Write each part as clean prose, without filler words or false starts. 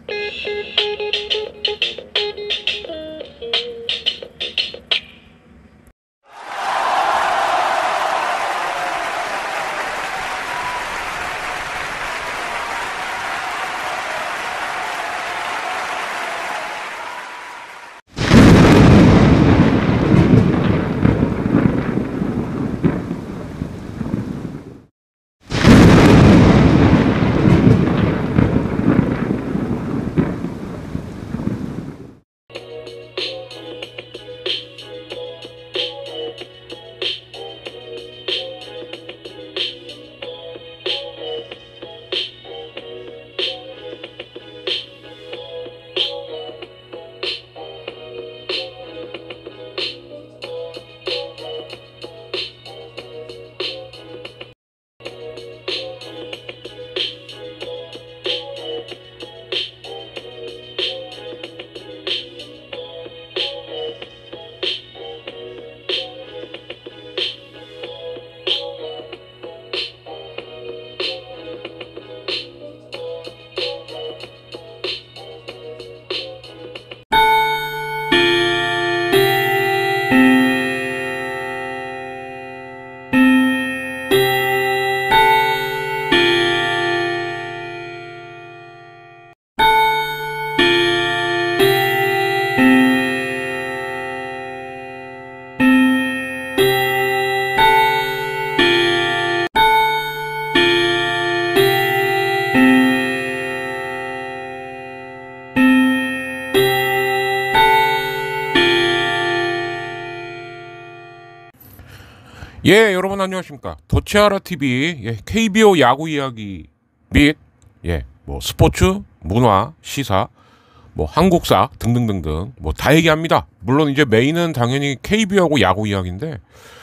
예, 여러분 안녕하십니까. 더치아라TV, 예, KBO 야구 이야기 및, 예, 뭐, 스포츠, 문화, 시사, 뭐, 한국사 등등등등, 뭐, 다 얘기합니다. 물론 이제 메인은 당연히 KBO하고 야구 이야기인데,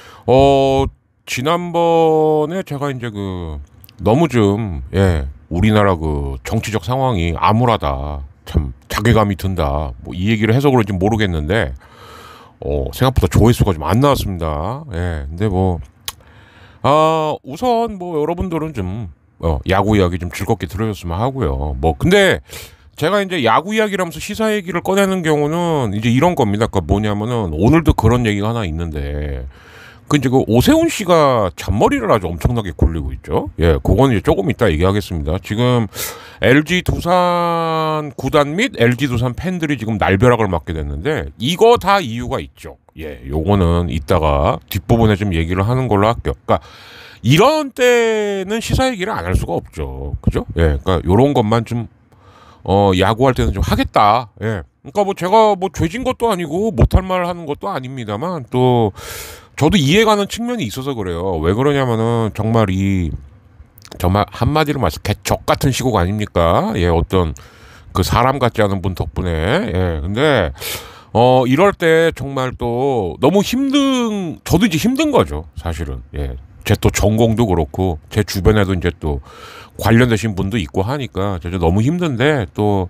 지난번에 제가 이제 너무 좀, 예, 우리나라 정치적 상황이 암울하다. 참, 자괴감이 든다. 뭐, 이 얘기를 해서 그런지 모르겠는데, 생각보다 조회수가 좀 안 나왔습니다. 예, 근데 우선 여러분들은 좀, 야구 이야기 좀 즐겁게 들으셨으면 하고요. 근데 제가 이제 야구 이야기라면서 시사 얘기를 꺼내는 경우는 이제 이런 겁니다. 그러니까 뭐냐면은 오늘도 그런 얘기가 하나 있는데, 이제 오세훈 씨가 잔머리를 아주 엄청나게 굴리고 있죠. 예, 그건 이제 조금 이따 얘기하겠습니다. 지금 LG 두산 구단 및 LG 두산 팬들이 지금 날벼락을 맞게 됐는데, 이거 다 이유가 있죠. 예, 요거는 이따가 뒷부분에 좀 얘기를 하는 걸로 할게요. 그러니까 이런 때는 시사 얘기를 안 할 수가 없죠. 그죠? 예, 그러니까 요런 것만 좀 야구할 때는 좀 하겠다. 예. 그러니까 제가 죄진 것도 아니고 못할 말 하는 것도 아닙니다만, 또 저도 이해가는 측면이 있어서 그래요. 왜 그러냐면은 정말 한마디로 말해서 개적 같은 시국 아닙니까? 예, 어떤 사람 같지 않은 분 덕분에. 예, 근데 이럴 때 정말 또 너무 저도 이제 힘든 거죠, 사실은. 예, 제 또 전공도 그렇고 제 주변에도 이제 또 관련되신 분도 있고 하니까 저 너무 힘든데, 또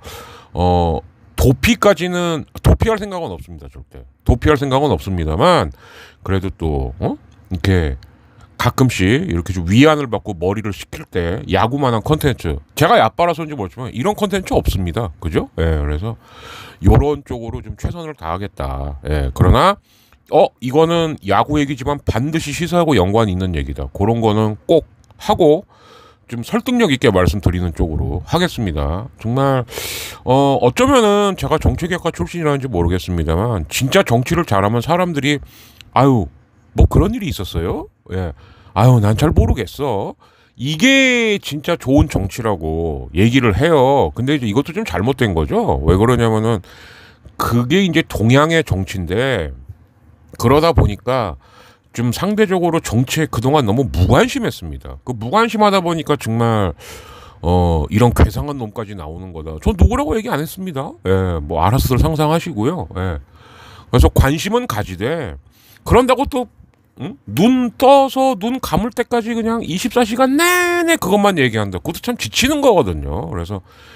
도피할 생각은 없습니다, 절대. 도피할 생각은 없습니다만, 그래도 또 이렇게 가끔씩 이렇게 좀 위안을 받고 머리를 식힐 때 야구만한 컨텐츠, 제가 야빠라서인지 모르지만 이런 컨텐츠 없습니다. 그죠? 예, 그래서 요런 쪽으로 좀 최선을 다하겠다. 예, 그러나 이거는 야구 얘기지만 반드시 시사하고 연관이 있는 얘기다. 그런 거는 꼭 하고 좀 설득력 있게 말씀드리는 쪽으로 하겠습니다. 정말 어쩌면은 제가 정치개혁가 출신이라는지 모르겠습니다만, 진짜 정치를 잘하면 사람들이 아유, 그런 일이 있었어요? 예. 아유, 난 잘 모르겠어. 이게 진짜 좋은 정치라고 얘기를 해요. 근데 이제 이것도 좀 잘못된 거죠. 왜 그러냐면은 그게 이제 동양의 정치인데, 그러다 보니까 좀 상대적으로 정치에 그동안 너무 무관심했습니다. 무관심하다 보니까 정말 이런 괴상한 놈까지 나오는 거다. 전 누구라고 얘기 안 했습니다. 예, 알아서들 상상하시고요. 예. 그래서 관심은 가지되, 그런다고 또 눈 떠서 눈 감을 때까지 그냥 24시간 내내 그것만 얘기한다. 그것도 참 지치는 거거든요. 그래서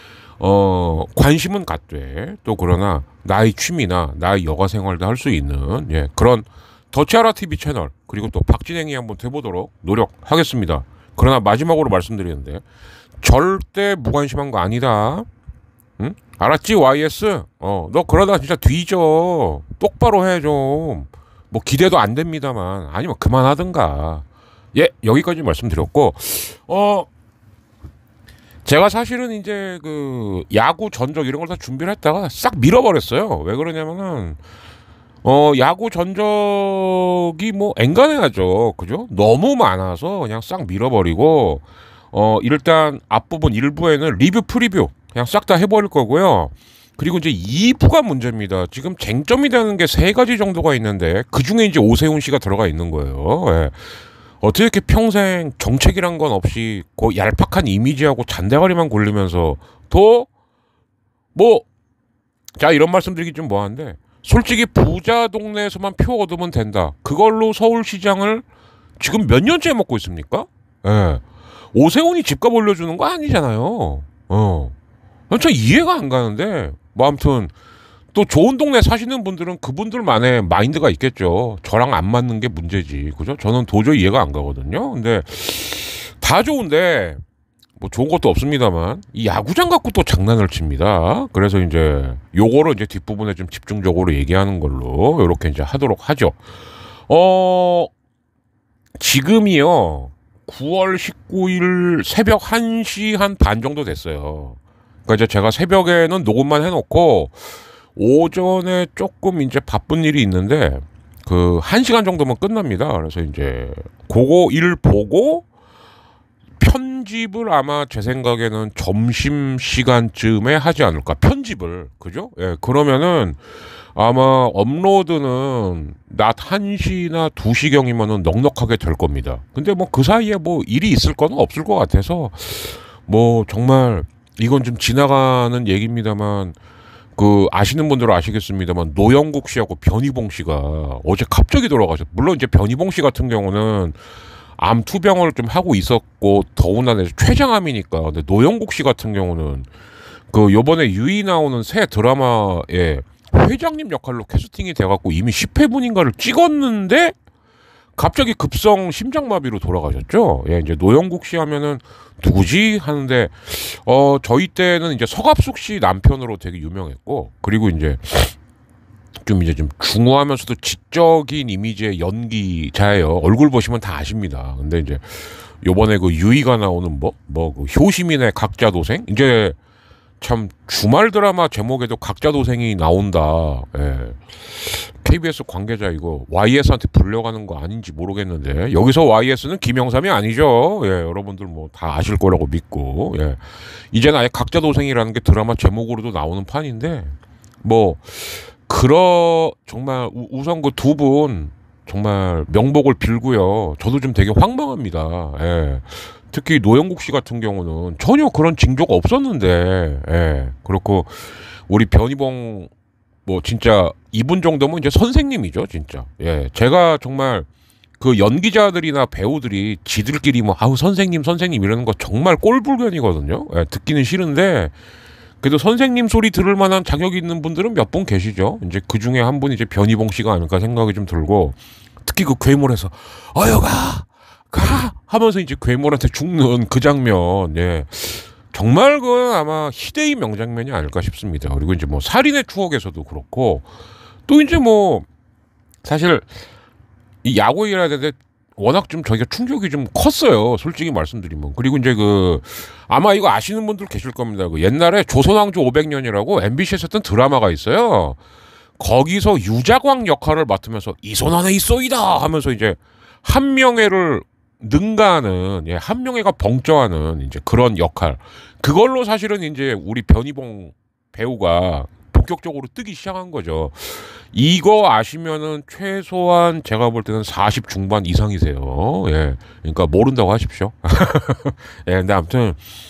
관심은 갖되, 또 그러나 나의 취미나 나의 여가 생활도 할 수 있는, 예, 그런 더치아라TV 채널, 그리고 또 박진행이 한번 돼보도록 노력하겠습니다. 그러나 마지막으로 말씀드리는데, 절대 무관심한 거 아니다. 응? 알았지, YS? 너 그러다 진짜 뒤져. 똑바로 해, 좀. 뭐, 기대도 안 됩니다만. 아니면 그만하든가. 예, 여기까지 말씀드렸고, 어, 제가 사실은 이제 그, 야구 전적 이런 걸 다 준비를 했다가 싹 밀어버렸어요. 왜 그러냐면은, 야구 전적이 뭐, 앵간해야죠. 그죠? 너무 많아서 그냥 싹 밀어버리고, 일단 앞부분 1부에는 리뷰 프리뷰 그냥 싹 다 해버릴 거고요. 그리고 이제 2부가 문제입니다. 지금 쟁점이 되는 게 세 가지 정도가 있는데 그 중에 이제 오세훈 씨가 들어가 있는 거예요. 예. 어떻게 이렇게 평생 정책이란 건 없이 그 얄팍한 이미지하고 잔대가리만 굴리면서 또 뭐 자 이런 말씀드리기 좀 뭐한데 솔직히 부자 동네에서만 표 얻으면 된다. 그걸로 서울시장을 지금 몇 년째 먹고 있습니까? 예. 오세훈이 집값 올려주는 거 아니잖아요. 전 이해가 안 가는데 뭐 아무튼 또 좋은 동네 사시는 분들은 그분들만의 마인드가 있겠죠. 저랑 안 맞는 게 문제지. 그죠? 저는 도저히 이해가 안 가거든요. 근데 다 좋은데 뭐 좋은 것도 없습니다만 이 야구장 갖고 또 장난을 칩니다. 그래서 이제 요거를 이제 뒷부분에 좀 집중적으로 얘기하는 걸로 요렇게 이제 하도록 하죠. 지금이요. 9월 19일 새벽 1시 한 반 정도 됐어요. 그러니까 이제 제가 새벽에는 녹음만 해놓고 오전에 조금 이제 바쁜 일이 있는데 그 1시간 정도면 끝납니다. 그래서 이제 그거 일 보고 편집을 아마 제 생각에는 점심시간쯤에 하지 않을까. 편집을. 그죠? 예, 그러면은 아마 업로드는 낮 1시나 2시경이면은 넉넉하게 될 겁니다. 근데 뭐 그 사이에 뭐 일이 있을 거는 없을 것 같아서 뭐 정말 이건 좀 지나가는 얘기입니다만 그 아시는 분들은 아시겠습니다만 노영국 씨하고 변희봉 씨가 어제 갑자기 돌아가셨어요. 물론 이제 변희봉 씨 같은 경우는 암 투병을 좀 하고 있었고 더군다나 췌장암이니까. 근데 노영국 씨 같은 경우는 그 요번에 유이 나오는 새 드라마에 회장님 역할로 캐스팅이 돼갖고 이미 10회분인가를 찍었는데 갑자기 급성 심장마비로 돌아가셨죠. 예, 이제 노영국 씨 하면은 누구지 하는데 저희 때는 이제 서갑숙 씨 남편으로 되게 유명했고 그리고 이제 좀 중후하면서도 지적인 이미지의 연기자예요. 얼굴 보시면 다 아십니다. 근데 이제 요번에 그 유이가 나오는 그 효시민의 각자 도생 이제 참 주말 드라마 제목에도 각자 도생이 나온다. 예. KBS 관계자 이거 YS한테 불려가는 거 아닌지 모르겠는데 여기서 YS는 김영삼이 아니죠. 예, 여러분들 뭐 다 아실 거라고 믿고 예. 이제는 아예 각자 도생이라는 게 드라마 제목으로도 나오는 판인데 뭐 정말 우선 그 두 분 정말 명복을 빌고요. 저도 좀 되게 황망합니다. 예. 특히 노영국 씨 같은 경우는 전혀 그런 징조가 없었는데, 예. 그렇고 우리 변희봉 뭐 진짜 이분 정도면 이제 선생님이죠, 진짜. 예. 제가 정말 그 연기자들이나 배우들이 지들끼리 뭐 아우 선생님 이러는 거 정말 꼴불견이거든요. 예. 듣기는 싫은데 그래도 선생님 소리 들을 만한 자격이 있는 분들은 몇 분 계시죠. 이제 그 중에 한 분이 이제 변희봉 씨가 아닐까 생각이 좀 들고 특히 그 괴물에서 가 하면서 이제 괴물한테 죽는 그 장면, 예. 정말 그건 아마 희대의 명장면이 아닐까 싶습니다. 그리고 이제 뭐 살인의 추억에서도 그렇고 또 이제 뭐 사실 이 야구 얘기를 해야 되는데 워낙 좀 저희가 충격이 좀 컸어요. 솔직히 말씀드리면. 그리고 이제 그 아마 이거 아시는 분들 계실 겁니다. 그 옛날에 조선왕조 500년이라고 MBC에서 했던 드라마가 있어요. 거기서 유자광 역할을 맡으면서 이 손 안에 있어이다 하면서 이제 한명회를 능가하는, 예, 한명회가 벙쪄하는 이제 그런 역할. 그걸로 사실은 이제 우리 변희봉 배우가 본격적으로 뜨기 시작한 거죠. 이거 아시면은 최소한 제가 볼 때는 40 중반 이상이세요. 예. 그러니까 모른다고 하십시오. 예, 근데 아무튼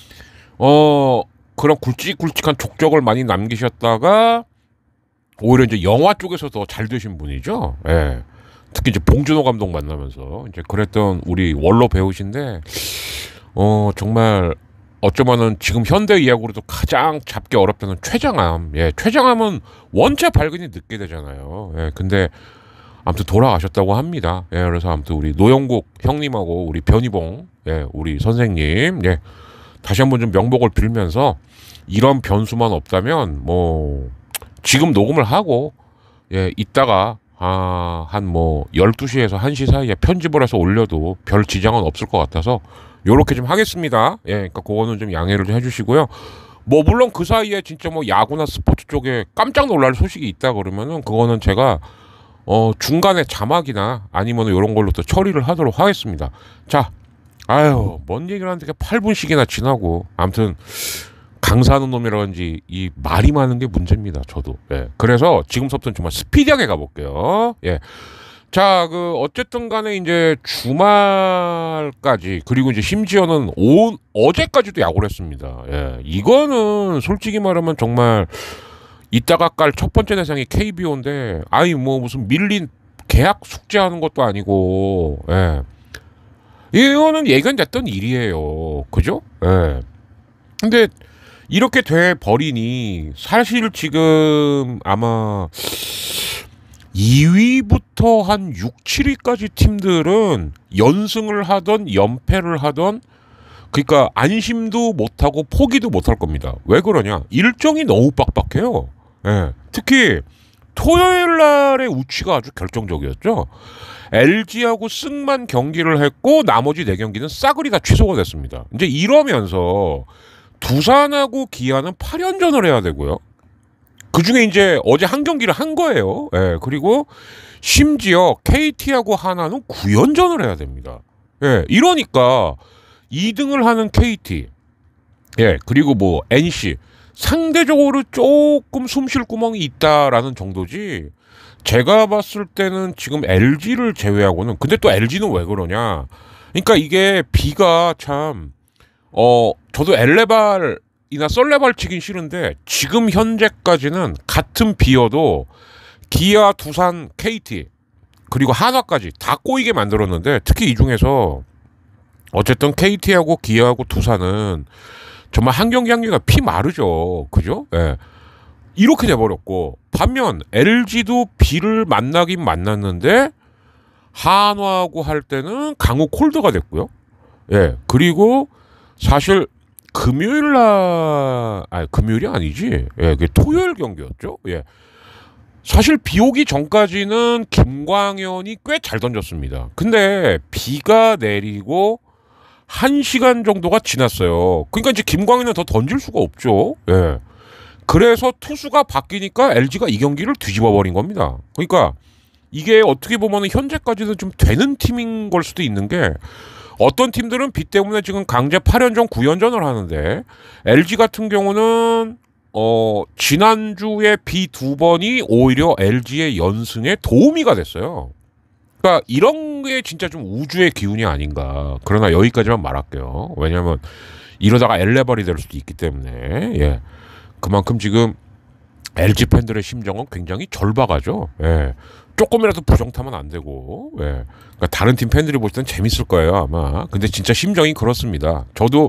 그런 굵직굵직한 족적을 많이 남기셨다가 오히려 이제 영화 쪽에서 더 잘 되신 분이죠. 예. 특히 이제 봉준호 감독 만나면서 이제 그랬던 우리 원로 배우신데 정말 어쩌면은 지금 현대 이야기로도 가장 잡기 어렵다는 췌장암. 예, 췌장암은 원체 발근이 늦게 되잖아요. 예, 근데 아무튼 돌아가셨다고 합니다. 예, 그래서 아무튼 우리 노영국 형님하고 우리 변희봉, 예, 우리 선생님, 예, 다시 한번 좀 명복을 빌면서 이런 변수만 없다면 뭐 지금 녹음을 하고 예, 이따가 한 뭐 12시에서 1시 사이에 편집을 해서 올려도 별 지장은 없을 것 같아서 요렇게 좀 하겠습니다. 예, 그러니까 그거는 좀 양해를 좀 해주시고요. 뭐 물론 그 사이에 진짜 뭐 야구나 스포츠 쪽에 깜짝 놀랄 소식이 있다 그러면은 그거는 제가 중간에 자막이나 아니면 이런 걸로 또 처리를 하도록 하겠습니다. 자, 아유, 뭔 얘기를 하는데 8분씩이나 지나고 아무튼 강사하는 놈이라든지 이 말이 많은 게 문제입니다. 저도. 예. 그래서 지금부터는 정말 스피디하게 가볼게요. 예. 자, 어쨌든 간에 이제 주말까지, 그리고 이제 심지어는 어제까지도 야구를 했습니다. 예. 이거는 솔직히 말하면 정말 이따가 깔 첫 번째 대상이 KBO인데, 아이, 뭐 무슨 밀린 계약 숙제하는 것도 아니고, 예. 이거는 예견됐던 일이에요. 그죠? 예. 근데, 이렇게 돼 버리니 사실 지금 아마 2위부터 한 6, 7위까지 팀들은 연승을 하던 연패를 하던 그러니까 안심도 못하고 포기도 못할 겁니다. 왜 그러냐? 일정이 너무 빡빡해요. 예. 특히 토요일 날의 우치가 아주 결정적이었죠. LG하고 승만 경기를 했고 나머지 4경기는 싸그리 다 취소가 됐습니다. 이제 이러면서 두산하고 기아는 8연전을 해야 되고요. 그 중에 이제 어제 한 경기를 한 거예요. 예, 그리고 심지어 KT하고 하나는 9연전을 해야 됩니다. 예, 이러니까 2등을 하는 KT, 예, 그리고 뭐 NC 상대적으로 조금 숨 쉴 구멍이 있다라는 정도지. 제가 봤을 때는 지금 LG를 제외하고는 근데 또 LG는 왜 그러냐? 그러니까 이게 비가 참 저도 엘레발이나 썰레발 치긴 싫은데 지금 현재까지는 같은 비여도 기아, 두산, KT 그리고 한화까지 다 꼬이게 만들었는데 특히 이 중에서 어쨌든 KT하고 기아하고 두산은 정말 한 경기 한 경기가 피 마르죠. 그죠? 예. 이렇게 돼버렸고 반면 LG도 비를 만나긴 만났는데 한화하고 할 때는 강호 콜드가 됐고요. 예. 그리고 사실 금요일이 아니지. 예, 그게 토요일 경기였죠. 예. 사실 비 오기 전까지는 김광현이 꽤 잘 던졌습니다. 근데 비가 내리고 1시간 정도가 지났어요. 그러니까 이제 김광현은 더 던질 수가 없죠. 예. 그래서 투수가 바뀌니까 LG가 이 경기를 뒤집어 버린 겁니다. 그러니까 이게 어떻게 보면 현재까지도 좀 되는 팀인 걸 수도 있는 게 어떤 팀들은 비 때문에 지금 강제 8연전, 9연전을 하는데 LG 같은 경우는 지난주에 비 2번이 오히려 LG의 연승에 도우미가 됐어요. 그러니까 이런 게 진짜 좀 우주의 기운이 아닌가. 그러나 여기까지만 말할게요. 왜냐하면 이러다가 엘레벌이 될 수도 있기 때문에. 예. 그만큼 지금 LG 팬들의 심정은 굉장히 절박하죠. 예. 조금이라도 부정타면 안 되고, 예. 그러니까 다른 팀 팬들이 볼 때는 재밌을 거예요, 아마. 근데 진짜 심정이 그렇습니다. 저도,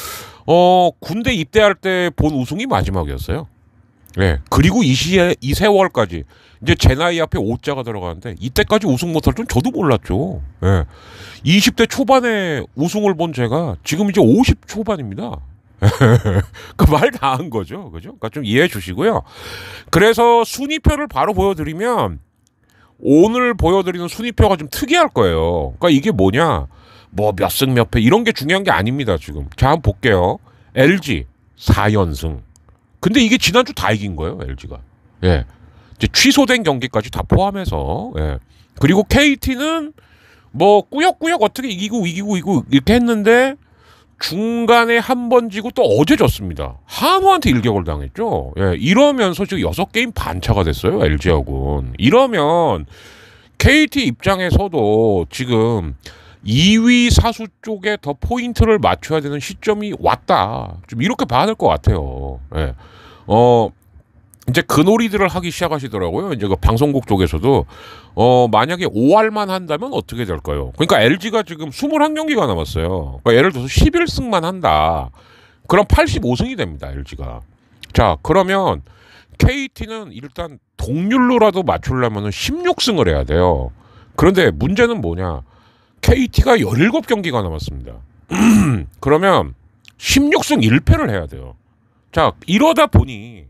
군대 입대할 때 본 우승이 마지막이었어요. 예. 그리고 이 세월까지, 이제 제 나이 앞에 5자가 들어가는데, 이때까지 우승 못할 줄 저도 몰랐죠. 예. 20대 초반에 우승을 본 제가 지금 이제 50 초반입니다. 그 말 다 한 거죠. 그죠? 그러니까 좀 이해해 주시고요. 그래서 순위표를 바로 보여드리면, 오늘 보여드리는 순위표가 좀 특이할 거예요. 그러니까 이게 뭐냐, 뭐 몇 승 몇 패 이런 게 중요한 게 아닙니다. 지금 자 한번 볼게요. LG 4연승. 근데 이게 지난주 다 이긴 거예요. LG가. 예, 이제 취소된 경기까지 다 포함해서. 예. 그리고 KT는 뭐 꾸역꾸역 어떻게 이기고 이렇게 했는데 중간에 한 번 지고 또 어제 졌습니다. 한화한테 일격을 당했죠. 예, 이러면서 지금 6게임 반차가 됐어요. LG하고는. 이러면 KT 입장에서도 지금 2위 사수 쪽에 더 포인트를 맞춰야 되는 시점이 왔다. 좀 이렇게 봐야 될 것 같아요. 예. 이제 그 놀이들을 하기 시작하시더라고요. 이제 그 방송국 쪽에서도 만약에 5할만 한다면 어떻게 될까요? 그러니까 LG가 지금 21경기가 남았어요. 그러니까 예를 들어서 11승만 한다. 그럼 85승이 됩니다. LG가. 자, 그러면 KT는 일단 동률로라도 맞추려면 16승을 해야 돼요. 그런데 문제는 뭐냐? KT가 17경기가 남았습니다. 그러면 16승 1패를 해야 돼요. 자, 이러다 보니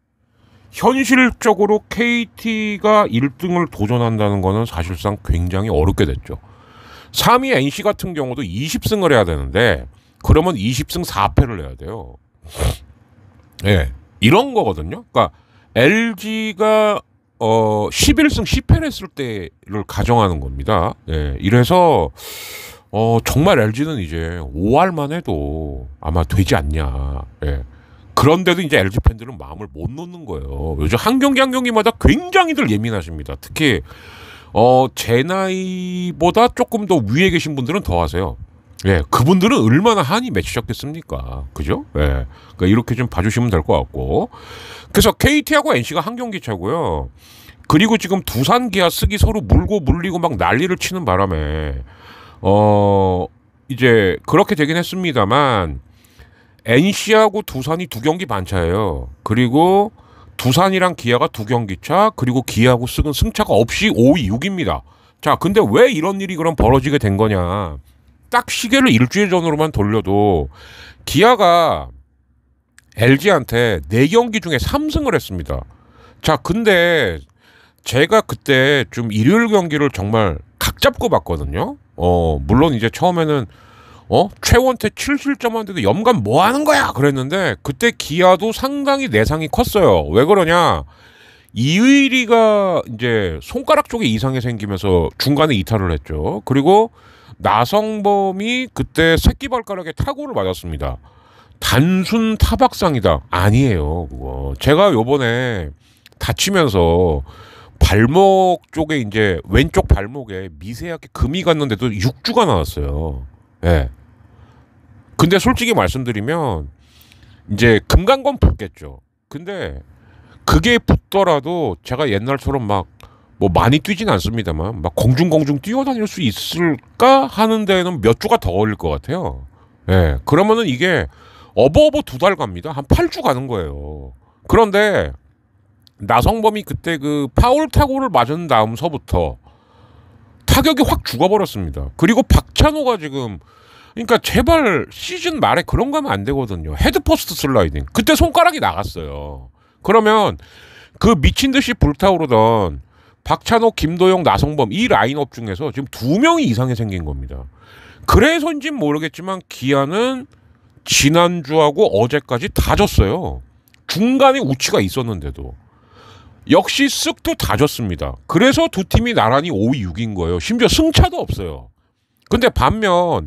현실적으로 KT가 1등을 도전한다는 거는 사실상 굉장히 어렵게 됐죠. 3위 NC 같은 경우도 20승을 해야 되는데 그러면 20승 4패를 해야 돼요. 예, 이런 거거든요. 그러니까 LG가 11승 10패를 했을 때를 가정하는 겁니다. 예, 이래서 정말 LG는 이제 5할만 해도 아마 되지 않냐. 예. 그런데도 이제 LG 팬들은 마음을 못 놓는 거예요. 요즘 한 경기 한 경기마다 굉장히들 예민하십니다. 특히 제 나이보다 조금 더 위에 계신 분들은 더 하세요. 예, 그분들은 얼마나 한이 맺히셨겠습니까? 그죠? 예. 그러니까 이렇게 좀 봐주시면 될 것 같고. 그래서 KT하고 NC가 한 경기 차고요. 그리고 지금 두산, 기아, 쓰기 서로 물고 물리고 막 난리를 치는 바람에 이제 그렇게 되긴 했습니다만 NC하고 두산이 2경기 반 차예요. 그리고 두산이랑 기아가 2경기 차, 그리고 기아하고 쓰은 승차가 없이 5위 6입니다. 자, 근데 왜 이런 일이 그럼 벌어지게 된 거냐? 딱 시계를 일주일 전으로만 돌려도 기아가 LG한테 4경기 중에 3승을 했습니다. 자, 근데 제가 그때 좀 일요일 경기를 정말 각 잡고 봤거든요. 물론 이제 처음에는 최원태 7실점 하는데도 염감 뭐 하는 거야? 그랬는데 그때 기아도 상당히 내상이 컸어요. 왜 그러냐? 이의리가 이제 손가락 쪽에 이상이 생기면서 중간에 이탈을 했죠. 그리고 나성범이 그때 새끼발가락에 타구를 맞았습니다. 단순 타박상이다. 아니에요, 그거. 제가 요번에 다치면서 발목 쪽에 이제 왼쪽 발목에 미세하게 금이 갔는데도 6주가 나왔어요. 예. 근데 솔직히 말씀드리면 이제 금 간 건 붙겠죠. 근데 그게 붙더라도 제가 옛날처럼 막 뭐 많이 뛰진 않습니다만 막 공중공중 뛰어다닐 수 있을까 하는 데는 몇 주가 더 걸릴 것 같아요. 예. 그러면은 이게 어버어버 2달 갑니다. 한 8주 가는 거예요. 그런데 나성범이 그때 그 파울 타구를 맞은 다음서부터 타격이 확 죽어버렸습니다. 그리고 박찬호가 지금 그러니까 제발 시즌 말에 그런 거 하면 안 되거든요. 헤드퍼스트 슬라이딩. 그때 손가락이 나갔어요. 그러면 그 미친 듯이 불타오르던 박찬호, 김도영, 나성범 이 라인업 중에서 지금 2명이 이상이 생긴 겁니다. 그래서인지는 모르겠지만 기아는 지난주하고 어제까지 다 졌어요. 중간에 우치가 있었는데도. 역시 쓱도 다 졌습니다. 그래서 두 팀이 나란히 5위 6위인 거예요. 심지어 승차도 없어요. 근데 반면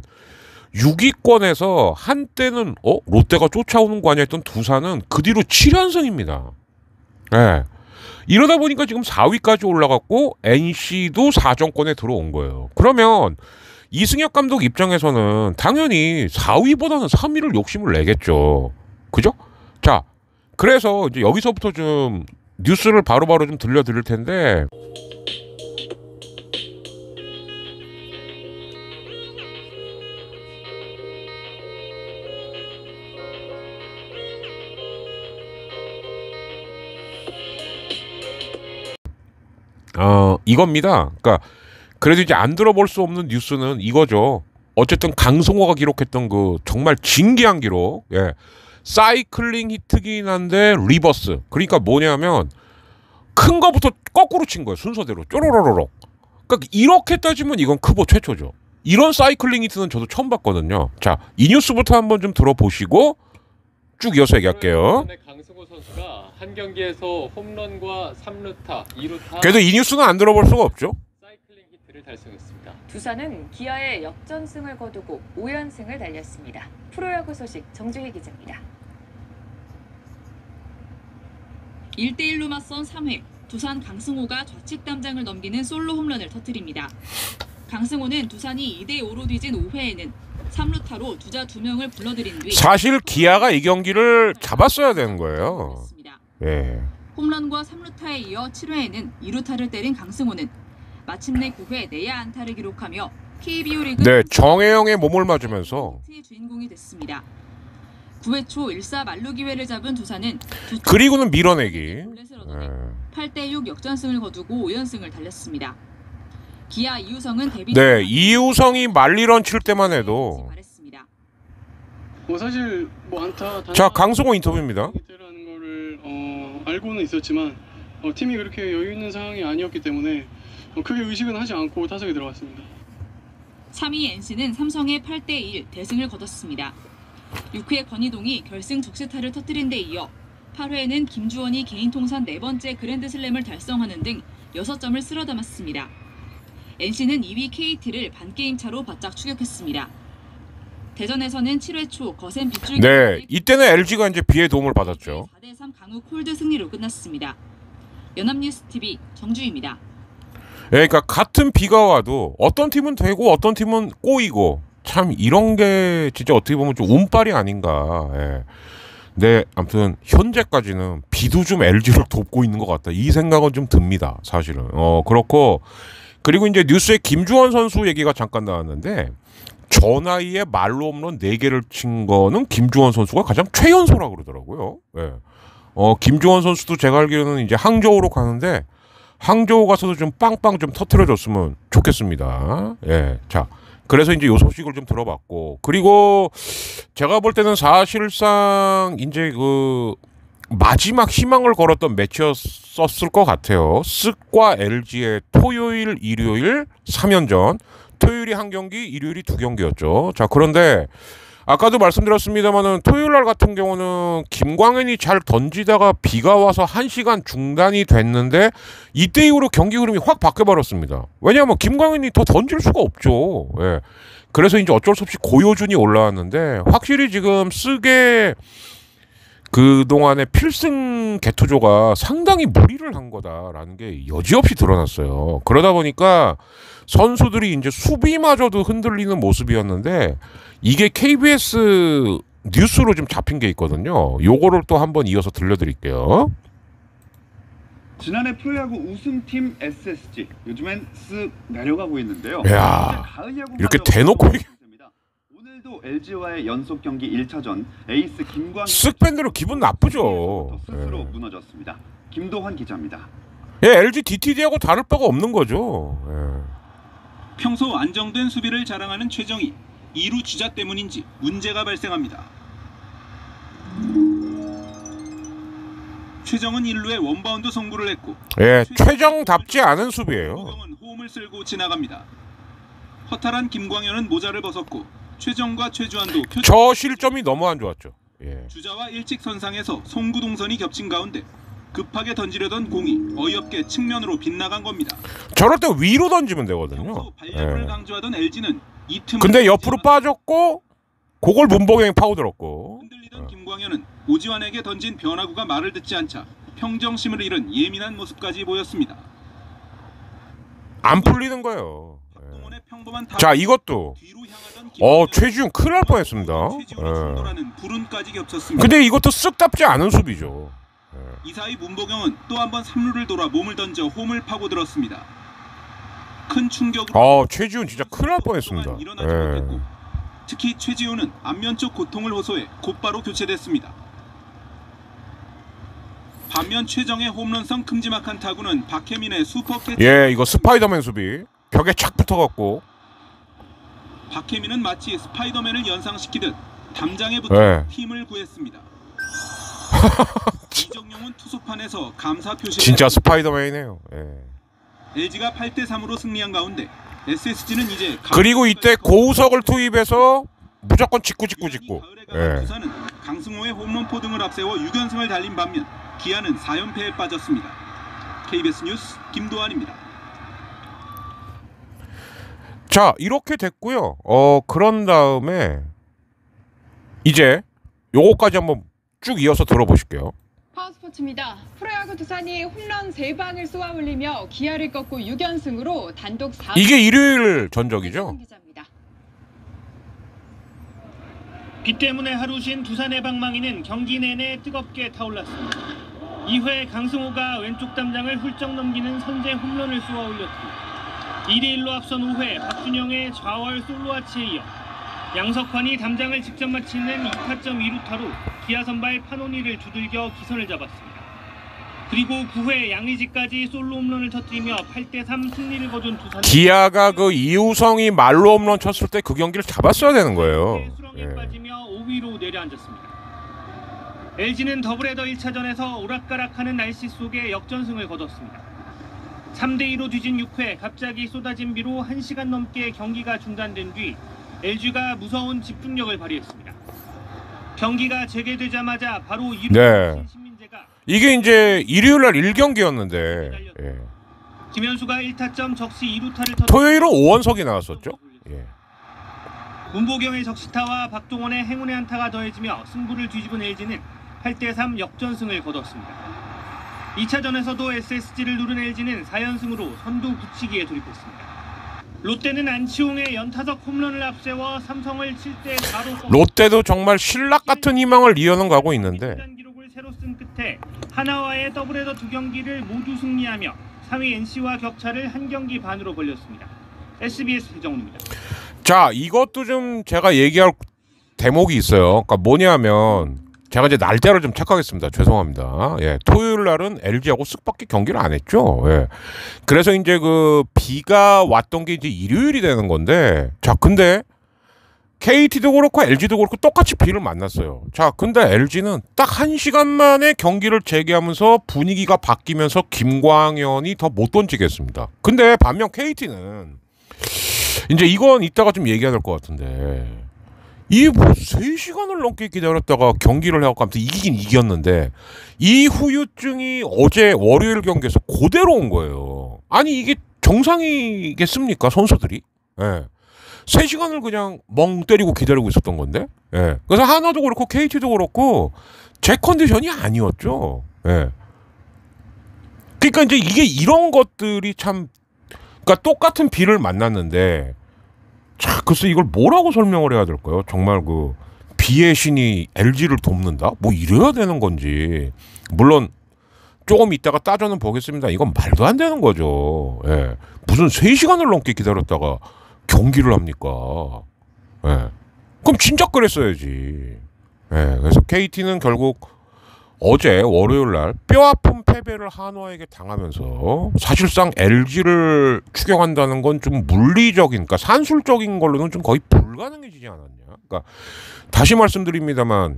6위권에서 한때는 롯데가 쫓아오는 거 아니야 했던 두산은 그 뒤로 7연승입니다. 네. 이러다 보니까 지금 4위까지 올라갔고 NC도 4정권에 들어온 거예요. 그러면 이승엽 감독 입장에서는 당연히 4위보다는 3위를 욕심을 내겠죠. 그죠? 자, 그래서 이제 여기서부터 좀 뉴스를 바로바로 좀 들려드릴 텐데 이겁니다. 그러니까 그래도 이제 안 들어볼 수 없는 뉴스는 이거죠. 어쨌든 강승호가 기록했던 그 정말 진기한 기록, 예, 사이클링 히트긴 한데 리버스. 그러니까 뭐냐면 큰 거부터 거꾸로 친 거예요. 순서대로 쪼로로로록. 그러니까 이렇게 따지면 이건 크보 최초죠. 이런 사이클링 히트는 저도 처음 봤거든요. 자, 이 뉴스부터 한번 좀 들어보시고 쭉 이어서 얘기할게요. 강승호 선수가 한 경기에서 홈런과 3루타, 2루타. 그래도 이 뉴스는 안 들어볼 수가 없죠. 사이클링 히트를 달성했습니다. 두산은 기아의 역전승을 거두고 5연승을 달렸습니다. 프로야구 소식 정주희 기자입니다. 1대1로 맞선 3회, 두산 강승호가 좌측 담장을 넘기는 솔로 홈런을 터뜨립니다. 강승호는 두산이 2대5로 뒤진 5회에는 3루타로 주자 2명을 불러들인 뒤 사실 기아가 이 경기를 잡았어야 되는 거예요. 예. 홈런과 3루타에 이어 7회에는 2루타를 때린 강승호는 마침내 9회 내야 안타를 기록하며 KBO 리그 네, 정혜영의 몸을 맞으면서 주인공이 됐습니다. 9회 초 1사 만루 기회를 잡은 두산은 그리고는 밀어내기. 8대6 역전승을 거두고 5연승을 달렸습니다. 기아 이우성은 데뷔 네, 이우성이 말리런 칠 때만 해도 사실 뭐 안타 자, 강승호 인터뷰입니다. 라는 거를 알고는 있었지만 팀이 그렇게 여유 있는 상황이 아니었기 때문에 크게 의식은 하지 않고 타석에 들어갔습니다. 3위 NC는 삼성의 8대1 대승을 거뒀습니다. 6회 권희동이 결승 적시타를 터뜨린 데 이어 8회에는 김주원이 개인 통산 4번째 그랜드슬램을 달성하는 등 6점을 쓸어 담았습니다. NC는 2위 KT를 반게임 차로 바짝 추격했습니다. 대전에서는 7회 초 거센 빗줄기 네, 이때는 LG가 이제 비의 도움을 받았죠. 4대3 강욱 홀드 승리로 끝났습니다. 연합뉴스TV 정주희입니다. 예, 그러니까 같은 비가 와도 어떤 팀은 되고 어떤 팀은 꼬이고 참 이런 게 진짜 어떻게 보면 좀 운빨이 아닌가. 예. 네, 아무튼 현재까지는 비도 좀 LG를 돕고 있는 것 같다. 이 생각은 좀 듭니다. 사실은. 그렇고 그리고 이제 뉴스에 김주원 선수 얘기가 잠깐 나왔는데 저 나이에 말로 홈런 4개를 친 거는 김주원 선수가 가장 최연소라고 그러더라고요. 예. 김주원 선수도 제가 알기로는 이제 항저우로 가는데 항저우 가서도 좀 빵빵 좀 터트려줬으면 좋겠습니다. 예. 자, 그래서 이제 요 소식을 좀 들어봤고, 그리고 제가 볼 때는 사실상 이제 그 마지막 희망을 걸었던 매치였었을 것 같아요. 쓱과 LG의 토요일, 일요일 3연전. 토요일이 1경기, 일요일이 2경기였죠. 자, 그런데 아까도 말씀드렸습니다만은 토요일 날 같은 경우는 김광현이 잘 던지다가 비가 와서 1시간 중단이 됐는데 이때 이후로 경기 흐름이 확 바뀌어버렸습니다. 왜냐하면 김광현이 더 던질 수가 없죠. 예. 그래서 이제 어쩔 수 없이 고효준이 올라왔는데 확실히 지금 쓰게 그동안의 필승 개투조가 상당히 무리를 한 거다라는 게 여지없이 드러났어요. 그러다 보니까 선수들이 이제 수비마저도 흔들리는 모습이었는데 이게 KBS 뉴스로 좀 잡힌 게 있거든요. 요거를 또 한번 이어서 들려드릴게요. 지난해 프로야구 우승팀 SSG, 요즘엔 쓱 내려가고 있는데요. 야, 이렇게 대놓고 오늘도 LG와의 연속 경기 1차전 에이스 김광현 쓱 밴드로 기분 나쁘죠. 스스로 무너졌습니다. 김도환 기자입니다. 예, LG DTD하고 다를 바가 없는 거죠. 예. 평소 안정된 수비를 자랑하는 최정이 2루 주자 때문인지 문제가 발생합니다. 최정은 1루에 원바운드 송구를 했고, 예, 최정답지 않은 수비예요. 김광현은 호흡을 쓸고 지나갑니다. 허탈한 김광현은 모자를 벗었고 최정과 최주환도 저 실점이 너무 안 좋았죠. 예. 주자와 일찍 선상에서 송구 동선이 겹친 가운데 급하게 던지려던 공이 어이없게 측면으로 빗나간 겁니다. 저럴 때 위로 던지면 되거든요. 평소 발야구를 강조하던 LG는 이 틈을 근데 옆으로 빠졌고 그걸 문보경이 파고들었고 흔들리던 김광현은 오지환에게 던진 변화구가 말을 듣지 않자 평정심을 잃은 예민한 모습까지 보였습니다. 안 풀리는 거예요. 자, 이것도 최지훈 큰일 날 뻔했습니다. 근데 이것도 쓱답지 않은 수비죠. 이사이 문보경은 또 한 번 3루를 돌아 몸을 던져 홈을 파고들었습니다. 큰 충격으로 최지훈 진짜 큰일 날 뻔했습니다. 특히 최지훈은 안면 쪽 고통을 호소해 곧바로 교체됐습니다. 반면 최정의 홈런성 큼지막한 타구는 박혜민의 슈퍼캐치. 예, 이거 스파이더맨 수비 벽에 착 붙어갖고 박혜민은 마치 스파이더맨을 연상시키듯 담장에 붙어 팀을 구했습니다. 이정용은 투수판에서 감사 표시를 진짜 스파이더맨이네요. 예. LG가 8대3으로 승리한 가운데 SSG는 이제 그리고 이때 고우석을 투입해서 무조건 직구. 예. 두산은 강승호의 홈런포 등을 앞세워 6연승을 달린 반면 기아는 4연패에 빠졌습니다. KBS 뉴스 김도환입니다. 자, 이렇게 됐고요. 그런 다음에 이제 요거까지 한번 쭉 이어서 들어보실게요. 파워스포츠입니다. 프로야구 두산이 홈런 3방을 쏘아올리며 기아를 꺾고 6연승으로 단독 4위. 이게 일요일 전적이죠? 비 때문에 하루 쉰 두산의 방망이는 경기 내내 뜨겁게 타올랐습니다. 2회 강승호가 왼쪽 담장을 훌쩍 넘기는 선제 홈런을 쏘아올렸고 2대1로 앞선 5회 박준영의 좌월 솔로아치에 이어 양석환이 담장을 직접 마치는 2타점 2루타로 기아 선발 파노니를 두들겨 기선을 잡았습니다. 그리고 9회 양의지까지 솔로 홈런을 터뜨리며 8대3 승리를 거둔 두산. 기아가 그 이우성이 말로 홈런 쳤을 때 그 경기를 잡았어야 되는 거예요. 수렁에 빠지며 5위로 내려앉았습니다. LG는 더블헤더 1차전에서 오락가락하는 날씨 속에 역전승을 거뒀습니다. 3대2로 뒤진 6회 갑자기 쏟아진 비로 1시간 넘게 경기가 중단된 뒤 LG가 무서운 집중력을 발휘했습니다. 경기가 재개되자마자 바로 2루 네. 신민재가 이게 이제 일요일날 1경기였는데 예. 김현수가 1타점 적시 2루타를 토요일은 5원석이 나왔었죠. 예. 문보경의 적시타와 박동원의 행운의 안타가 더해지며 승부를 뒤집은 LG는 8대3 역전승을 거뒀습니다. 2차전에서도 SSG를 누른 LG는 4연승으로 선두 굳히기에 돌입했습니다. 롯데는 안치홍의 연타석 홈런을 앞세워 삼성을 7대4로 롯데도 정말 신락 같은 희망을 이어는 가고 있는데 기록을 새로 쓴 끝에 하나와의 더블헤더 2경기를 모두 승리하며 3위 NC와 격차를 1경기 반으로 벌렸습니다. SBS 배정훈입니다. 자, 이것도 좀 제가 얘기할 대목이 있어요. 그러니까 뭐냐면 제가 이제 날짜를 좀 체크하겠습니다. 죄송합니다. 예, 토요일 날은 LG하고 쓱밖에 경기를 안 했죠. 예. 그래서 이제 그 비가 왔던 게 이제 일요일이 되는 건데, 자, 근데 KT도 그렇고 LG도 그렇고 똑같이 비를 만났어요. 자, 근데 LG는 딱 1시간 만에 경기를 재개하면서 분위기가 바뀌면서 김광현이 더 못 던지겠습니다. 근데 반면 KT는 이제 이건 이따가 좀 얘기해야 될 것 같은데, 이 뭐 3시간을 넘게 기다렸다가 경기를 해갖고 아무튼 이기긴 이겼는데 이 후유증이 어제 월요일 경기에서 그대로 온 거예요. 아니 이게 정상이겠습니까 선수들이? 예. 3시간을 그냥 멍 때리고 기다리고 있었던 건데. 예. 그래서 하나도 그렇고 KT도 그렇고 제 컨디션이 아니었죠. 예. 그러니까 이제 이게 이런 것들이 참, 그러니까 똑같은 비를 만났는데, 자, 글쎄 이걸 뭐라고 설명을 해야 될까요? 정말 그 비의 신이 LG를 돕는다? 뭐 이래야 되는 건지. 물론 조금 이따가 따져는 보겠습니다. 이건 말도 안 되는 거죠. 예. 무슨 3시간을 넘게 기다렸다가 경기를 합니까? 예. 그럼 진작 그랬어야지. 예. 그래서 KT는 결국 어제 월요일날 뼈아픈 패배를 한화에게 당하면서 사실상 LG를 추격한다는 건 좀 물리적인, 그러니까 산술적인 걸로는 좀 거의 불가능해지지 않았냐. 그러니까 다시 말씀드립니다만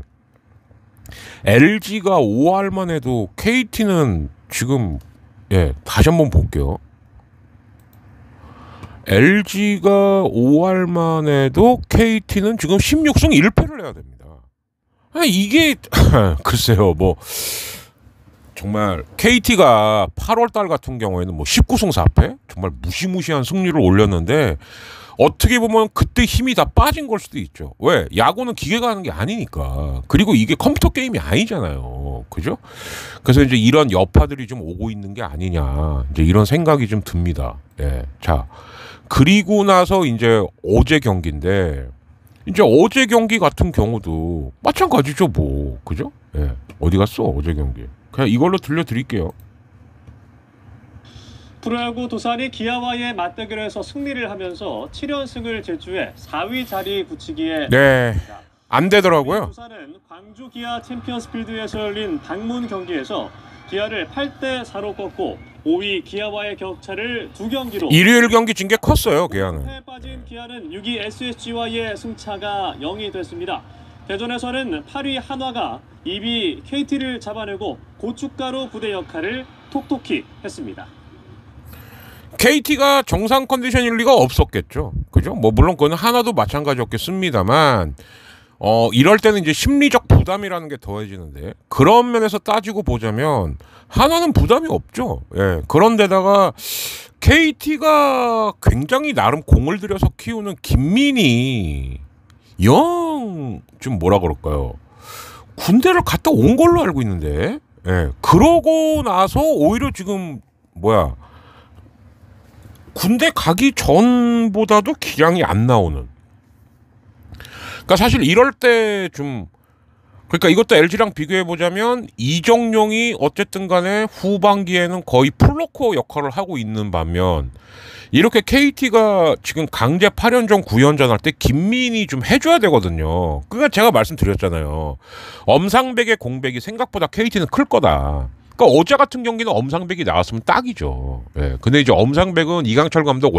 LG가 5할만 해도 KT는 지금, 예, 다시 한번 볼게요. LG가 5할만 해도 KT는 지금 16승 1패를 해야 됩니다. 이게 글쎄요, 뭐 정말 KT가 8월달 같은 경우에는 뭐 19승 4패 정말 무시무시한 승률을 올렸는데 어떻게 보면 그때 힘이 다 빠진 걸 수도 있죠. 왜? 야구는 기계가 하는 게 아니니까. 그리고 이게 컴퓨터 게임이 아니잖아요. 그죠? 그래서 이제 이런 여파들이 좀 오고 있는 게 아니냐, 이제 이런 생각이 좀 듭니다. 예. 자, 그리고 나서 이제 어제 경기인데, 이제 어제 경기 같은 경우도 마찬가지죠, 뭐. 그죠? 예. 어디 갔어, 어제 경기. 그냥 이걸로 들려드릴게요. 프로야구 두산이 기아와의 맞대결에서 승리를 하면서 7연승을 질주해 4위 자리 굳히기에 네, 안 되더라고요. 두산은 광주 기아 챔피언스필드에서 열린 방문 경기에서 기아를 8대4로 꺾고 5위 기아와의 격차를 2경기로, 일요일 경기 진 게 컸어요, 기아는. 패에 빠진 기아는 6위 SSG와의 승차가 0이 됐습니다. 대전에서는 8위 한화가 2위 KT를 잡아내고 고춧가루 부대 역할을 톡톡히 했습니다. KT가 정상 컨디션일 리가 없었겠죠. 그죠? 뭐 물론 그건 하나도 마찬가지였겠습니다만, 이럴 때는 이제 심리적 부담이라는 게 더해지는데, 그런 면에서 따지고 보자면 하나는 부담이 없죠. 예. 그런데다가 KT가 굉장히 나름 공을 들여서 키우는 김민희 영 좀 뭐라 그럴까요? 군대를 갔다 온 걸로 알고 있는데, 예. 그러고 나서 오히려 지금 뭐야? 군대 가기 전보다도 기량이 안 나오는. 그러니까 사실 이럴 때 좀, 그러니까 이것도 LG랑 비교해 보자면 이정용이 어쨌든 간에 후반기에는 거의 풀로코 역할을 하고 있는 반면, 이렇게 KT가 지금 강제 8연전 9연전 할 때 김민이 좀 해줘야 되거든요. 그러니까 제가 말씀드렸잖아요. 엄상백의 공백이 생각보다 KT는 클 거다. 그러니까 어제 같은 경기는 엄상백이 나왔으면 딱이죠. 예. 근데 이제 엄상백은 이강철 감독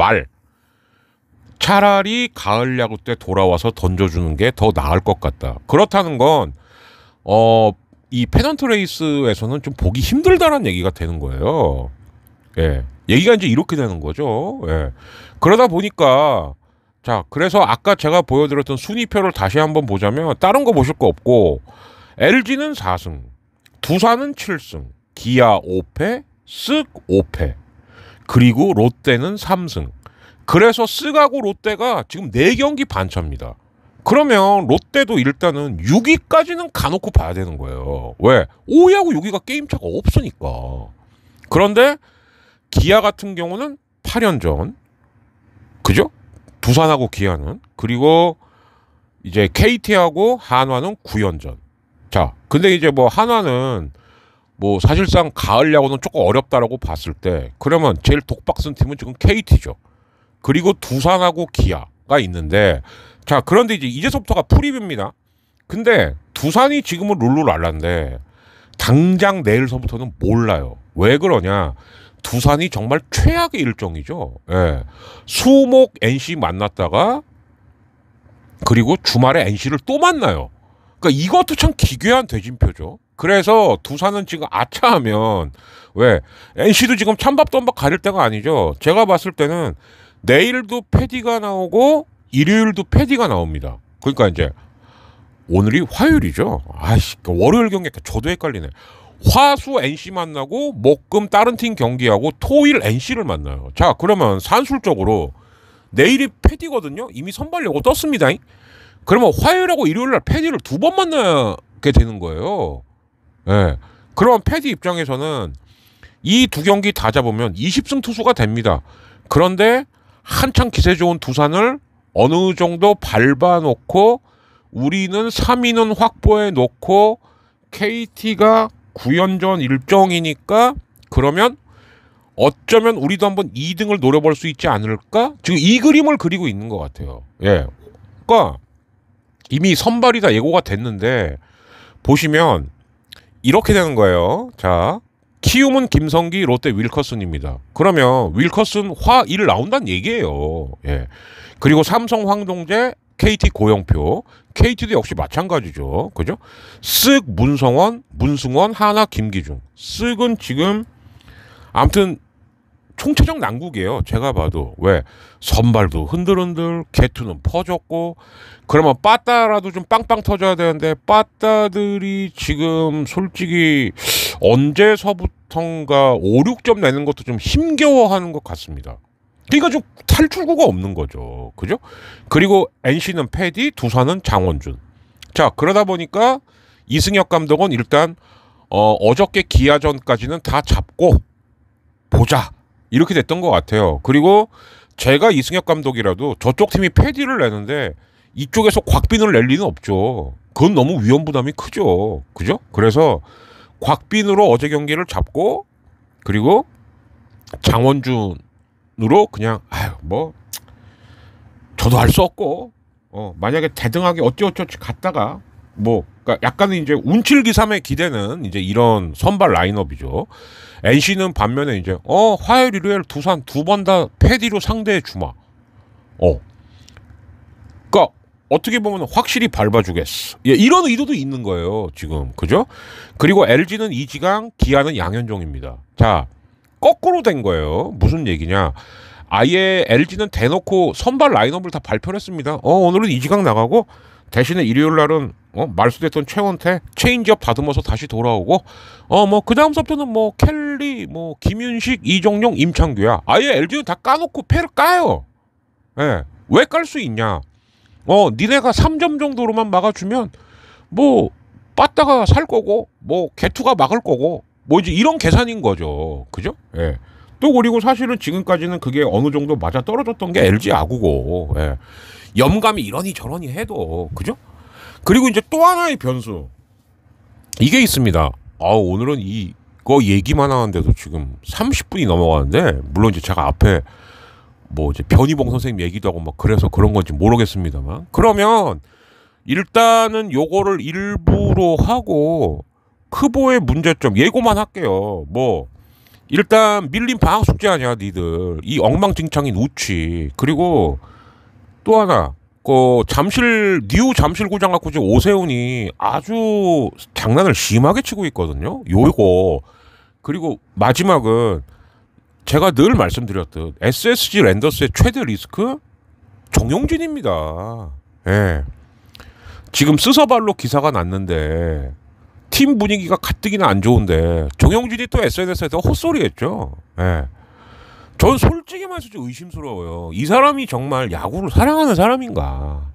차라리 가을 야구 때 돌아와서 던져주는 게 더 나을 것 같다. 그렇다는 건 이 페넌트 레이스에서는 좀 보기 힘들다는 얘기가 되는 거예요. 예. 얘기가 이제 이렇게 되는 거죠. 예. 그러다 보니까 자, 그래서 아까 제가 보여드렸던 순위표를 다시 한번 보자면 다른 거 보실 거 없고 LG는 4승, 두산은 7승, 기아 5패, 쓱 5패, 그리고 롯데는 3승. 그래서 쓱하고 롯데가 지금 4경기 반차입니다. 그러면 롯데도 일단은 6위까지는 가놓고 봐야 되는 거예요. 왜? 5위하고 6위가 게임차가 없으니까. 그런데 기아 같은 경우는 8연전, 그죠? 두산하고 기아는. 그리고 이제 KT하고 한화는 9연전. 자, 근데 이제 뭐 한화는 뭐 사실상 가을 야구는 조금 어렵다라고 봤을 때 그러면 제일 독박 쓴 팀은 지금 KT죠. 그리고 두산하고 기아가 있는데 자, 그런데 이제서부터가 프리뷰입니다. 근데 두산이 지금은 룰루랄라인데 당장 내일서부터는 몰라요. 왜 그러냐? 두산이 정말 최악의 일정이죠. 예. 수목 NC 만났다가 그리고 주말에 NC를 또 만나요. 그러니까 이것도 참 기괴한 대진표죠. 그래서 두산은 지금 아차하면 왜 NC도 지금 찬밥돈밥 가릴 때가 아니죠. 제가 봤을 때는 내일도 패디가 나오고 일요일도 패디가 나옵니다. 그러니까 이제 오늘이 화요일이죠. 아이씨, 월요일 경기 저도 헷갈리네. 화수 NC 만나고 목금 다른 팀 경기하고 토일 NC를 만나요. 자, 그러면 산술적으로 내일이 패디거든요. 이미 선발 예고 떴습니다. 그러면 화요일하고 일요일날 패디를 2번 만나게 되는 거예요. 예. 그러면 패디 입장에서는 이 2경기 다 잡으면 20승 투수가 됩니다. 그런데 한창 기세 좋은 두산을 어느 정도 밟아놓고 우리는 3위는 확보해 놓고 KT가 9연전 일정이니까 그러면 어쩌면 우리도 한번 2등을 노려볼 수 있지 않을까? 지금 이 그림을 그리고 있는 것 같아요. 예. 그러니까 이미 선발이 다 예고가 됐는데 보시면 이렇게 되는 거예요. 자, 키움은 김성기, 롯데 윌커슨입니다. 그러면 윌커슨 화1 나온다는 얘기예요. 예. 그리고 삼성 황동재, KT 고영표, KT도 역시 마찬가지죠. 그죠? 쓱 문성원, 문승원, 하나 김기중. 쓱은 지금 아무튼 총체적 난국이에요. 제가 봐도. 왜? 선발도 흔들흔들, 개투는 퍼졌고 그러면 빠따라도 좀 빵빵 터져야 되는데 빠따들이 지금 솔직히 언제서부턴가 5, 6점 내는 것도 좀 힘겨워하는 것 같습니다. 그러니까 좀 탈출구가 없는 거죠. 그죠? 그리고 NC는 패디, 두산은 장원준. 자, 그러다 보니까 이승엽 감독은 일단 어저께 기아전까지는 다 잡고 보자. 이렇게 됐던 것 같아요. 그리고 제가 이승엽 감독이라도 저쪽 팀이 패디를 내는데 이쪽에서 곽빈을 낼 리는 없죠. 그건 너무 위험 부담이 크죠. 그죠? 그래서 곽빈으로 어제 경기를 잡고 그리고 장원준으로 그냥 뭐 저도 할 수 없고 만약에 대등하게 어찌어찌 갔다가 뭐 그러니까 약간은 이제 운칠기삼에 기대는 이제 이런 선발 라인업이죠. NC는 반면에 이제 화요일 일요일 두산 2번 다 패디로 상대해 주마. 그러니까 어떻게 보면 확실히 밟아주겠어. 예, 이런 의도도 있는 거예요 지금. 그죠? 그리고 LG는 이지강, 기아는 양현종입니다. 자, 거꾸로 된 거예요. 무슨 얘기냐? 아예 LG는 대놓고 선발 라인업을 다 발표를 했습니다. 오늘은 이지강 나가고 대신에 일요일 날은 말소됐던 최원태 체인지업 다듬어서 다시 돌아오고 뭐 그 다음서부터는 뭐 켈리 뭐 김윤식 이종용 임창규야. 아예 LG는 다 까놓고 패를 까요. 예. 왜 깔 수 있냐? 니네가 3점 정도로만 막아주면 뭐 빠따가 살 거고 뭐 개투가 막을 거고 뭐 이제 이런 계산인 거죠. 그죠? 예. 또 그리고 사실은 지금까지는 그게 어느 정도 맞아 떨어졌던 게 LG 야구고. 예. 염감이 이러니 저러니 해도 그죠? 그리고 이제 또 하나의 변수 이게 있습니다. 오늘은 이거 얘기만 하는데도 지금 30분이 넘어가는데 물론 이제 제가 앞에 뭐 이제 변희봉 선생님 얘기도 하고 막 그래서 그런 건지 모르겠습니다만 그러면 일단은 요거를 일부로 하고 크보의 문제점 예고만 할게요. 뭐 일단 밀린 방학 숙제 아니야 니들. 이 엉망진창인 우치. 그리고 또 하나 그 뉴 잠실구장 갖고 지금 오세훈이 아주 장난을 심하게 치고 있거든요. 요거. 그리고 마지막은 제가 늘 말씀드렸듯 SSG 랜더스의 최대 리스크 정용진입니다. 예. 지금 스서발로 기사가 났는데 팀 분위기가 가뜩이나 안 좋은데 정용진이 또 SNS에서 헛소리했죠. 예. 전 솔직히 말해서 좀 의심스러워요. 이 사람이 정말 야구를 사랑하는 사람인가.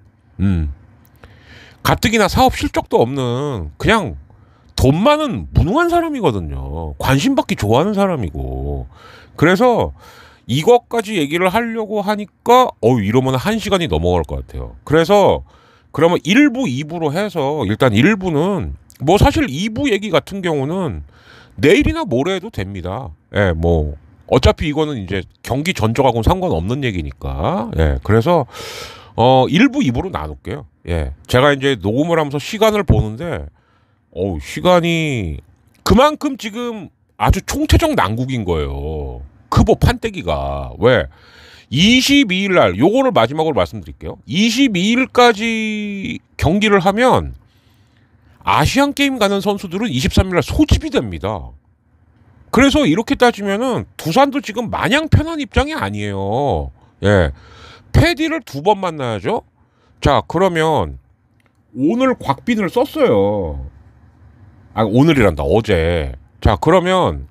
가뜩이나 사업 실적도 없는 그냥 돈 많은 무능한 사람이거든요. 관심 받기 좋아하는 사람이고. 그래서 이것까지 얘기를 하려고 하니까 이러면 1시간이 넘어갈 것 같아요. 그래서 그러면 1부, 2부로 해서 일단 1부는 뭐 사실 2부 얘기 같은 경우는 내일이나 모레 해도 됩니다. 예, 뭐 어차피 이거는 이제 경기 전적하고는 상관없는 얘기니까. 예, 그래서 1부, 2부로 나눌게요. 예, 제가 이제 녹음을 하면서 시간을 보는데 시간이 그만큼 지금 아주 총체적 난국인 거예요. 크보 판때기가. 왜? 22일 날 요거를 마지막으로 말씀드릴게요. 22일까지 경기를 하면 아시안 게임 가는 선수들은 23일 날 소집이 됩니다. 그래서 이렇게 따지면은 두산도 지금 마냥 편한 입장이 아니에요. 예. 패디를 2번 만나야죠. 자, 그러면 오늘 곽빈을 썼어요. 오늘이란다. 어제. 자, 그러면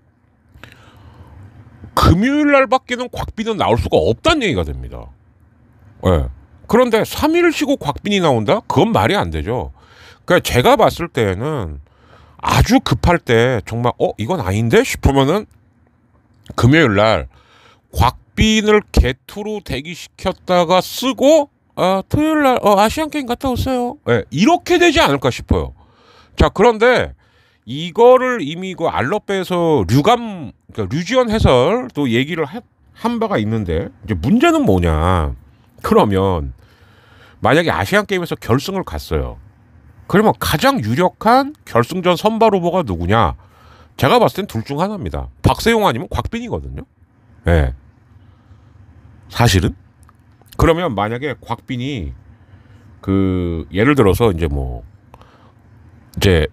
금요일 날밖에는 곽빈은 나올 수가 없다는 얘기가 됩니다. 예. 그런데 3일 쉬고 곽빈이 나온다? 그건 말이 안 되죠. 그러니까 제가 봤을 때는 아주 급할 때 정말 이건 아닌데 싶으면은 금요일 날 곽빈을 개투로 대기시켰다가 쓰고 토요일 날 아시안 게임 갔다 오세요. 예. 이렇게 되지 않을까 싶어요. 자, 그런데 이거를 이미 그 알럽배에서 그러니까 류지원 해설도 얘기를 한 바가 있는데 이제 문제는 뭐냐. 그러면 만약에 아시안 게임에서 결승을 갔어요. 그러면 가장 유력한 결승전 선발 후보가 누구냐? 제가 봤을 땐 둘 중 하나입니다. 박세용 아니면 곽빈이거든요. 예. 사실은. 그러면 만약에 곽빈이 예를 들어서 이제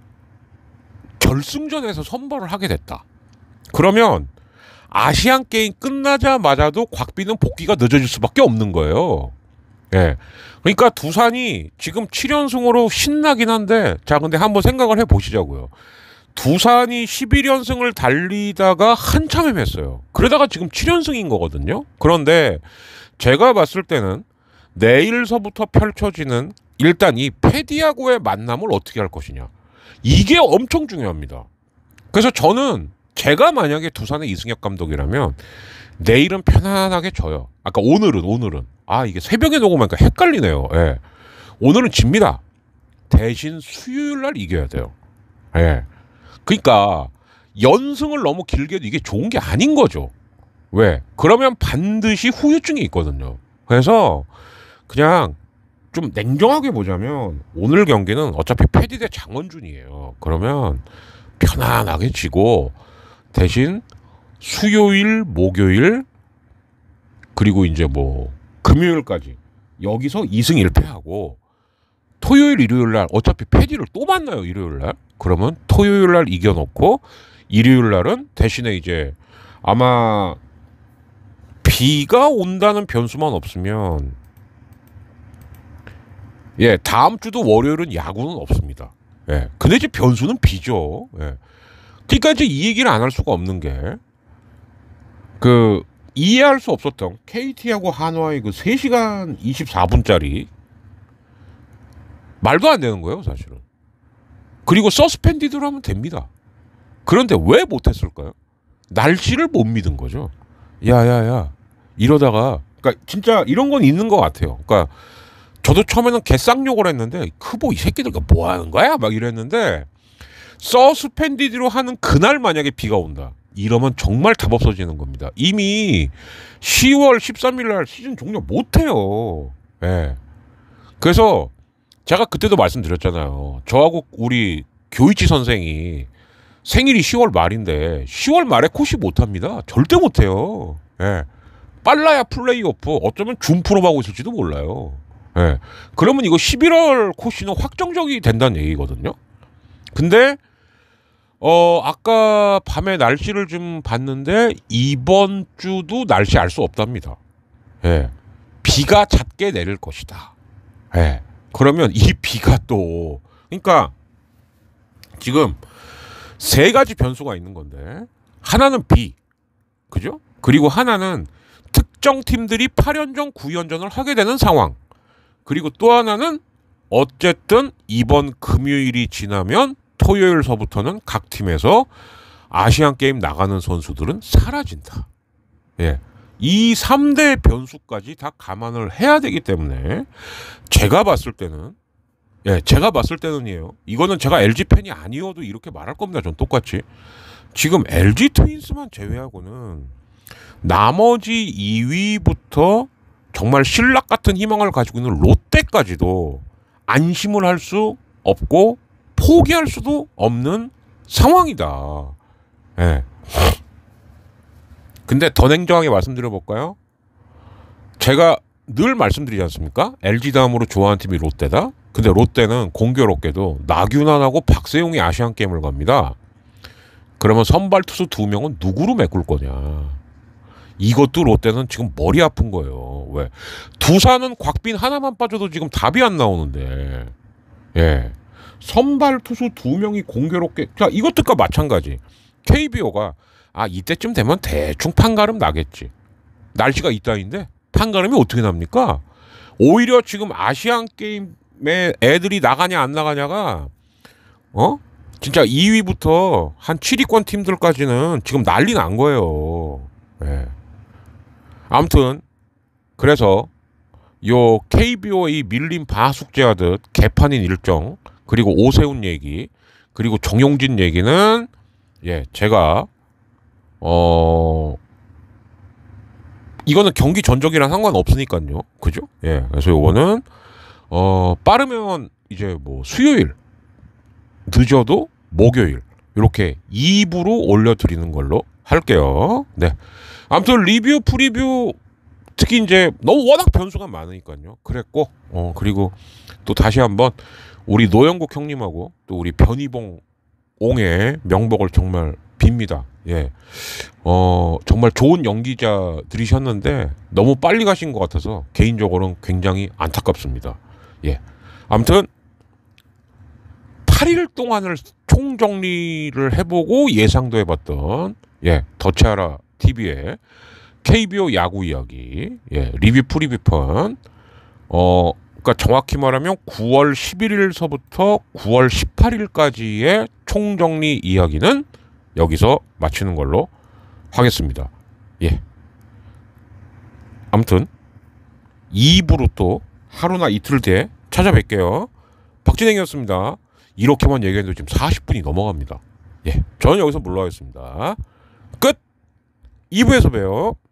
결승전에서 선발을 하게 됐다. 그러면 아시안 게임 끝나자마자도 곽빈은 복귀가 늦어질 수밖에 없는 거예요. 예. 그러니까 두산이 지금 7연승으로 신나긴 한데, 자, 근데 한번 생각을 해보시자고요. 두산이 11연승을 달리다가 한참 헤맸어요. 그러다가 지금 7연승인 거거든요. 그런데 제가 봤을 때는 내일서부터 펼쳐지는 일단 이 패디하고의 만남을 어떻게 할 것이냐. 이게 엄청 중요합니다. 그래서 저는 제가 만약에 두산의 이승엽 감독이라면 내일은 편안하게 져요. 오늘은 이게 새벽에 녹음하니까 헷갈리네요. 예. 오늘은 집니다. 대신 수요일 날 이겨야 돼요. 예. 그러니까 연승을 너무 길게 해도 이게 좋은 게 아닌 거죠. 왜? 그러면 반드시 후유증이 있거든요. 그래서 그냥 좀 냉정하게 보자면 오늘 경기는 어차피 패디 대 장원준이에요. 그러면 편안하게 지고 대신 수요일, 목요일 그리고 이제 금요일까지 여기서 2승 1패하고 토요일, 일요일 날 어차피 패디를 또 만나요. 일요일 날. 그러면 토요일 날 이겨놓고 일요일 날은 대신에 이제 아마 비가 온다는 변수만 없으면 다음 주도 월요일은 야구는 없습니다. 예. 근데 이제 변수는 비죠. 예. 그러니까 이제 이 얘기를 안 할 수가 없는 게 이해할 수 없었던 KT하고 한화의 3시간 24분짜리 말도 안 되는 거예요, 사실은. 그리고 서스펜디드로 하면 됩니다. 그런데 왜 못했을까요? 날씨를 못 믿은 거죠. 야야야 이러다가 진짜 이런 건 있는 것 같아요. 저도 처음에는 개쌍욕을 했는데 크보 이 새끼들가 뭐 하는 거야? 막 이랬는데 서스펜디드로 하는 그날 만약에 비가 온다. 이러면 정말 답 없어지는 겁니다. 이미 10월 13일 날 시즌 종료 못해요. 예. 그래서 제가 그때도 말씀드렸잖아요. 저하고 우리 교이치 선생이 생일이 10월 말인데 10월 말에 코시 못합니다. 절대 못해요. 예. 빨라야 플레이오프, 어쩌면 준프로 하고 있을지도 몰라요. 예. 그러면 이거 11월 코시는 확정적이 된다는 얘기거든요. 근데 아까 밤에 날씨를 좀 봤는데 이번 주도 날씨 알 수 없답니다. 예. 비가 잦게 내릴 것이다. 예. 그러면 이 비가 또, 그러니까 지금 세 가지 변수가 있는 건데, 하나는 비, 그죠? 그리고 하나는 특정 팀들이 8연전, 9연전을 하게 되는 상황. 그리고 또 하나는 어쨌든 이번 금요일이 지나면 토요일서부터는 각 팀에서 아시안 게임 나가는 선수들은 사라진다. 예. 이 3대 변수까지 다 감안을 해야 되기 때문에 제가 봤을 때는이에요. 이거는 제가 LG 팬이 아니어도 이렇게 말할 겁니다. 전 똑같이. 지금 LG 트윈스만 제외하고는 나머지 2위부터 정말 신락 같은 희망을 가지고 있는 롯데까지도 안심을 할 수 없고 포기할 수도 없는 상황이다. 예. 근데 더 냉정하게 말씀드려볼까요? 제가 늘 말씀드리지 않습니까? LG 다음으로 좋아하는 팀이 롯데다. 근데 롯데는 공교롭게도 나균환하고 박세용이 아시안게임을 갑니다. 그러면 선발 투수 2명은 누구로 메꿀 거냐. 이것도 롯데는 지금 머리 아픈 거예요. 왜? 두산은 곽빈 하나만 빠져도 지금 답이 안 나오는데, 예. 선발 투수 2명이 공교롭게, 자, 이것들과 마찬가지. KBO가 이때쯤 되면 대충 판가름 나겠지. 날씨가 이따인데 판가름이 어떻게 납니까? 오히려 지금 아시안 게임에 애들이 나가냐 안 나가냐가 진짜 2위부터 한 7위권 팀들까지는 지금 난리 난 거예요. 네. 아무튼 그래서 요 KBO의 밀림 바숙제하듯 개판인 일정, 그리고 오세훈 얘기, 그리고 정용진 얘기는 제가 이거는 경기 전적이랑 상관없으니까요. 그죠? 예. 그래서 요거는 빠르면 이제 뭐 수요일, 늦어도 목요일 이렇게 2부로 올려드리는 걸로 할게요. 네. 아무튼 리뷰, 프리뷰, 특히 이제 너무 워낙 변수가 많으니까요. 그랬고, 그리고 또 다시 한번 우리 노영국 형님하고 또 우리 변희봉 옹의 명복을 정말 빕니다. 예. 정말 좋은 연기자들이셨는데 너무 빨리 가신 것 같아서 개인적으로는 굉장히 안타깝습니다. 예. 아무튼 8일 동안을 총정리를 해보고 예상도 해봤던 더치아라 TV의 KBO 야구 이야기, 리뷰 프리뷰편, 그러니까 정확히 말하면 9월 11일서부터 9월 18일까지의 총정리 이야기는 여기서 마치는 걸로 하겠습니다. 예. 아무튼 2부로 또 하루나 이틀 뒤에 찾아뵐게요. 박진행이었습니다. 이렇게만 얘기해도 지금 40분이 넘어갑니다. 예. 저는 여기서 물러가겠습니다. 끝! 2부에서 봬요.